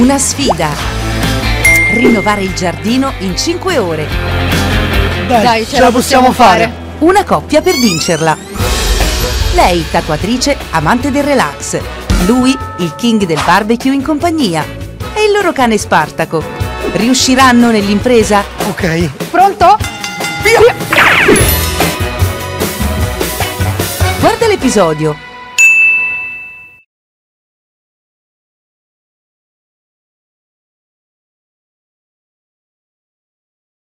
Una sfida. Rinnovare il giardino in 5 ore. Dai, ce la possiamo fare. Una coppia per vincerla. Lei, tatuatrice, amante del relax. Lui, il king del barbecue in compagnia. E il loro cane Spartaco. Riusciranno nell'impresa? Ok. Pronto? Via! Guarda l'episodio